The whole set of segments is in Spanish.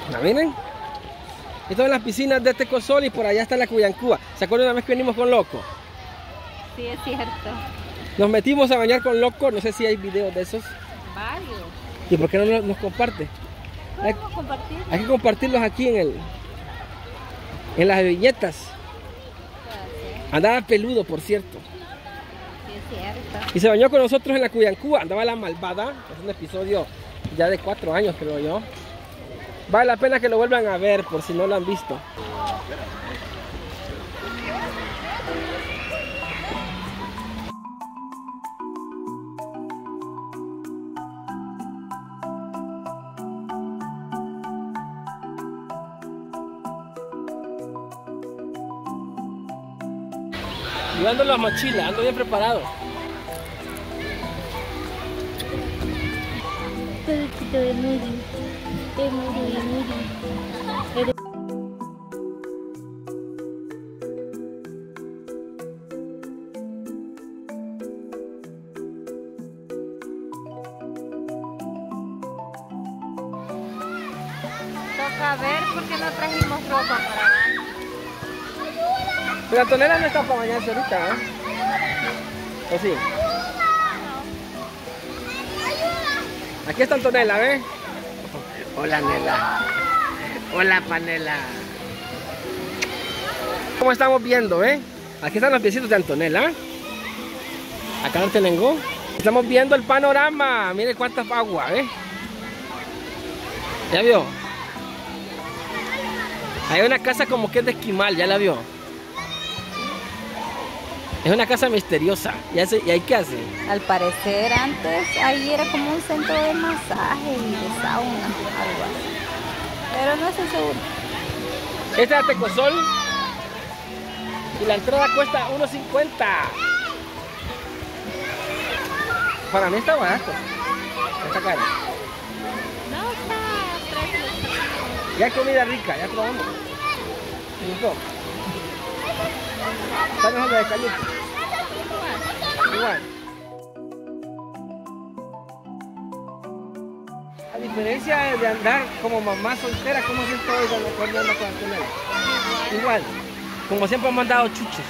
¿La miren? Estas son las piscinas de Tecosol y por allá está la Cuyancúa. ¿Se acuerdan una vez que venimos con Loco? Sí, es cierto. Nos metimos a bañar con Loco, no sé si hay videos de esos. Varios. ¿Y por qué no nos comparte? ¿Podemos compartir? Hay que compartirlos aquí en las viñetas. Andaba peludo, por cierto. Sí, es cierto. Y se bañó con nosotros en la Cuyancúa. Andaba la malvada. Es un episodio ya de 4 años, creo yo. Vale la pena que lo vuelvan a ver por si no lo han visto. Yo ando en la mochila, ando bien preparado. Toca ver por qué no trajimos ropa para baño. Pero Antonella no está para bañarse ahorita, ¿eh? ¿O sí? Aquí está Antonella, ¿ves? Hola, Nela. Hola, Panela. Como estamos viendo, ¿eh? Aquí están los piecitos de Antonella. Acá en Tenengó. Estamos viendo el panorama. Mire cuánta agua, ¿eh? ¿Ya vio? Hay una casa como que es de esquimal, ¿ya la vio? Es una casa misteriosa. ¿Y ahí qué hace? Al parecer antes ahí era como un centro de masaje y de sauna, algo así. Pero no estoy seguro. Este es Tecosol y la entrada cuesta $1.50. Para mí está barato. Está caro. No, está precio. Ya hay comida rica, ya probamos. ¿Te gustó? Está mejor la de Caluco. Igual. A diferencia de andar como mamá soltera, ¿cómo siempre hoy cuando anda con Antonella? Igual. Como siempre hemos andado chuchos.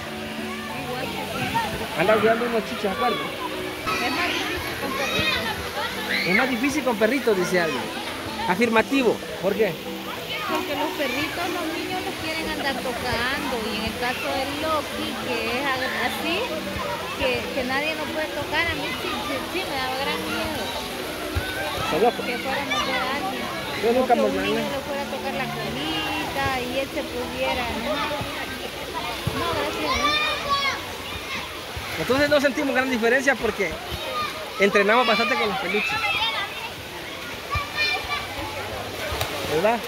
Anda cuidando unos chuchos, ¿acuerdo? Es más difícil con perritos. Es más difícil con perritos, dice alguien. Afirmativo. ¿Por qué? Porque los perritos, los niños los quieren andar tocando. Y en el caso del Loki, que es así, que nadie lo puede tocar, a mí sí me da gran miedo. ¿Estás loco? Que fuera a morder a alguien. Yo nunca O que un mordería. niño le fuera a tocar la colita y él se pudiera. No, gracias. Entonces no sentimos gran diferencia porque entrenamos bastante con los peluches. ¿Verdad?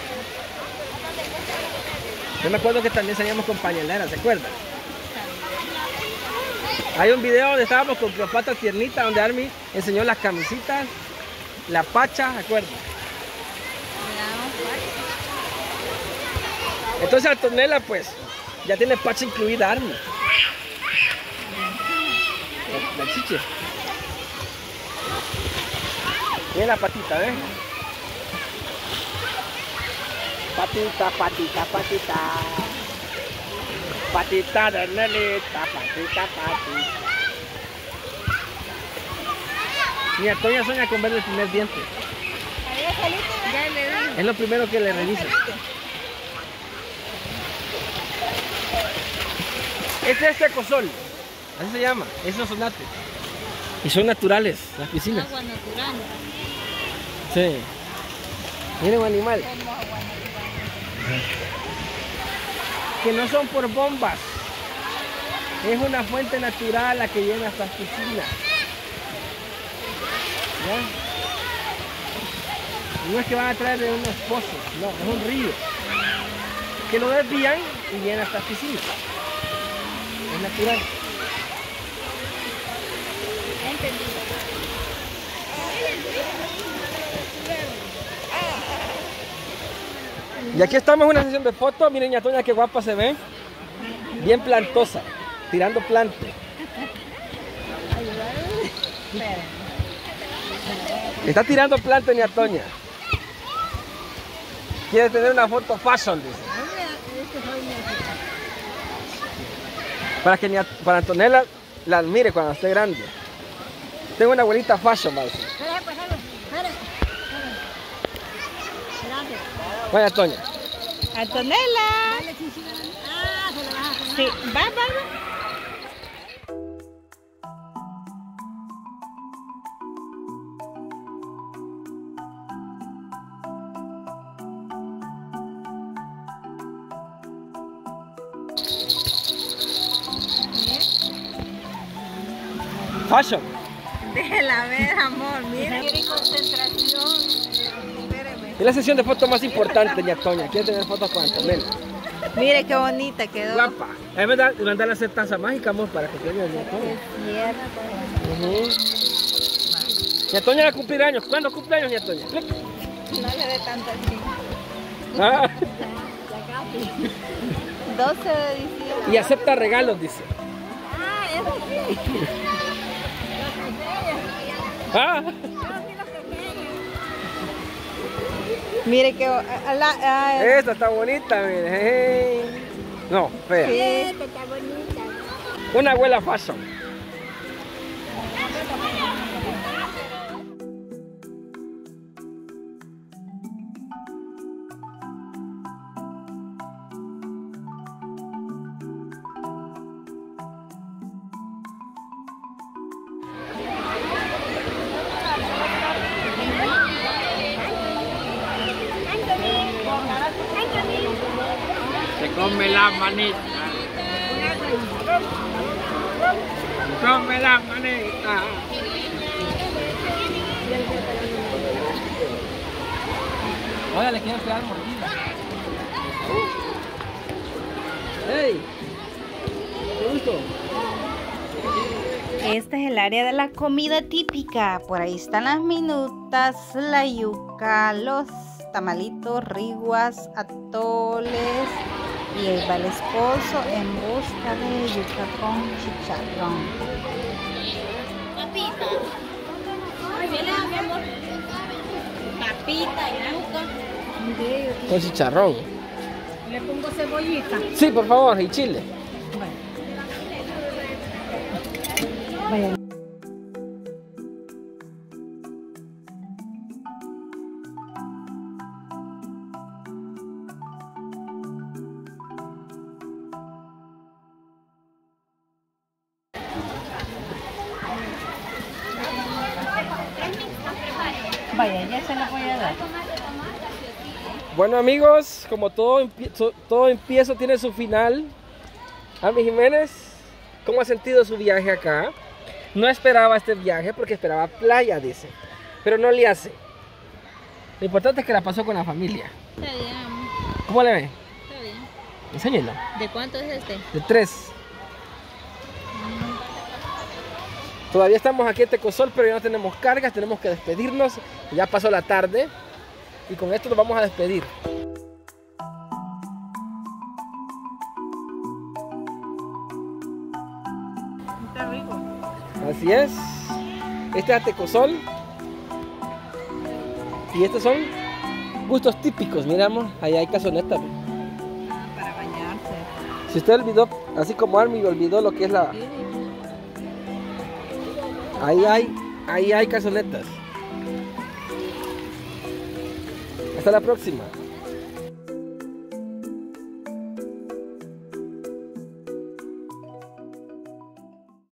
Yo me acuerdo que también salíamos con pañaleras, ¿se acuerdan? Hay un video donde estábamos con Cleopatra tiernita, donde Army enseñó las camisitas, la pacha, ¿se acuerdan? Entonces Antonella pues ya tiene pacha incluida Army. La chiche. Miren la patita, ¿ves? Patita, patita, patita. Patita de Nelita, patita, patita. Mi Antonia sueña con ver el primer diente. Ya le di. Es lo primero que le revisa. Este es Tecosol. Así se llama. Esos son nates. Y son naturales las piscinas. Agua natural. Sí. Miren un animal. Que no son por bombas. Es una fuente natural la que llena estas piscinas. ¿Ya? No es que van a traer de unos pozos, no, es un río. Que lo desvían y llena estas piscinas. Es natural. Entendido. Y aquí estamos en una sesión de fotos. Miren, ña Toña, qué guapa se ve. Bien plantosa, tirando plante. Está tirando plante, ña Toña. Quiere tener una foto fashion, dice. Para Antonella la admire cuando esté grande. Tengo una abuelita fashion, va a decir. Vaya, Toña. Antonella. Sí, va. Fashion. Déjela ver, amor, mira. Quiere concentración. Espéreme. Es la sesión de fotos más importante, doña Toña. Quiere tener fotos con Antonella. Mire qué bonita quedó. Guapa. Es verdad, mandarle a hacer taza mágica, amor, para que quede doña Toña. Es cierto. Doña Toña va a cumplir años. ¿Cuándo cumple años, doña Toña? No le dé tanto así. Ah. 12 de diciembre. Y acepta regalos, dice. Ah, eso sí. Ah. Mire que Esta está bonita, mire. Hey. No, fea. sí, está bonita. Una abuela fashion. Se come la manita. Come la manita. Oiga, le quiero pegar mordida. ¡Ey! ¿Qué gusto? Este es el área de la comida típica. Por ahí están las minutas, la yuca, los tamalitos, riguas, atoles. Y ahí va el esposo en busca de yuca con chicharrón. Papita. Papita y yuca. Con chicharrón. Le pongo cebollita. Sí, por favor, y chile. Vaya. Vaya, ya se la voy a dar. Bueno, amigos, como todo empiezo tiene su final. Ami Jiménez, ¿cómo ha sentido su viaje acá? No esperaba este viaje porque esperaba playa, dice. Pero no le hace. Lo importante es que la pasó con la familia. Está bien, amor. ¿Cómo le ve? Está bien. Enséñela. ¿De cuánto es este? De 3. Todavía estamos aquí en Tecosol, pero ya no tenemos cargas, tenemos que despedirnos. Ya pasó la tarde y con esto nos vamos a despedir. Está rico. Así es. Este es Tecosol. Y estos son gustos típicos. Miramos, ahí hay casoneta. Para bañarse. Si usted olvidó, así como Army olvidó lo que es la... Ahí hay cazonetas. Hasta la próxima.